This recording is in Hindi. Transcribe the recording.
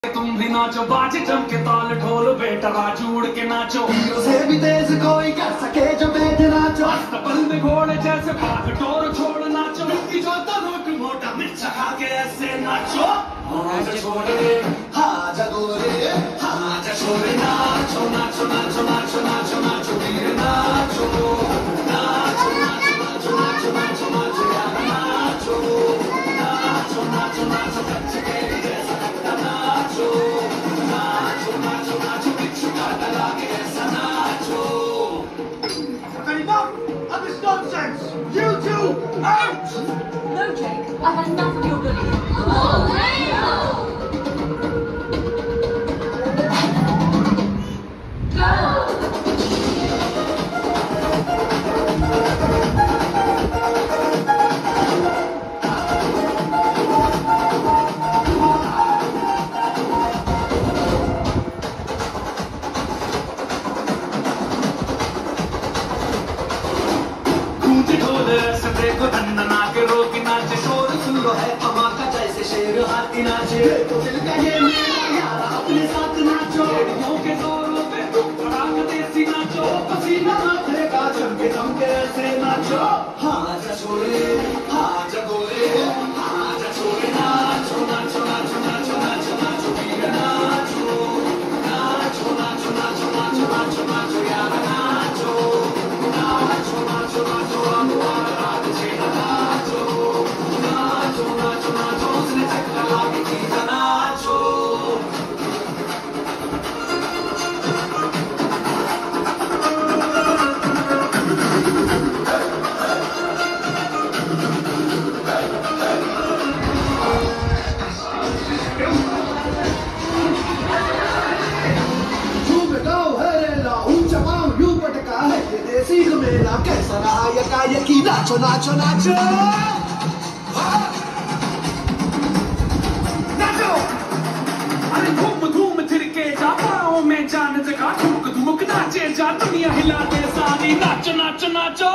तुम भी नाचो, बाजे जम के ताल ढोल बेटा बाजू उड़ के नाचो। उसे भी तेज कोई कर सके जो बेटे नाचो। अस्तबल में घोड़े जैसे भाग टोर छोड़ नाचो। मिट्टी जो रोट मोटा मिर्चा खा के ऐसे नाचो। हाँ जा छोरे, हाँ जा गोरे, हाँ जा छोरे, नाचो नाचो नाचो नाचो नाचो नाचो वीर नाचो नाचो नाचो नाचो नाचो नाचो नाचो यार नाचो नाचो नाचो नाचो बच्चे के जैसा लगता नाचो नाचो नाचो नाचो बिच्छू काटा लागे ऐसा नाचो। Enough of this nonsense! You two, out! No, Jake, I've had enough of your bullying. Oh, hey-o! देखो धन्ना के रोगी नाचे, शोर सुन लो है धमाका जैसे शेर हाथी नाचे। तो दिल का ये मेरा यार अपने साथ नाचो। रेडियो के जोरों पे पराग देसी नाचो। पसीना माथे का चमके चमके ऐसे नाचो। हाँ जा छोरे, हाँ जा गोरे, हाँ जा छोरे, नाचो नाचो नाचो नाचो नाचो नाचो वीर नाचो नाचो नाचो नाचो नाचो नाचो नाचो यार नाचो नाचो नाचो नाचो हमारा राज छेड़ा नाचो नाचो नाचो नाचो उसने चक्कर लाके खींचा नाचो। देसी मेला कैसा रहा यकायकी नाचो नाचो नाचो नाचो। अरे धूम धूम थिरके जा, पाँव में जान जगा, धुमक धुमक नाचे जा, दुनिया हिला दे सारी, नाचो नाचो नाचो।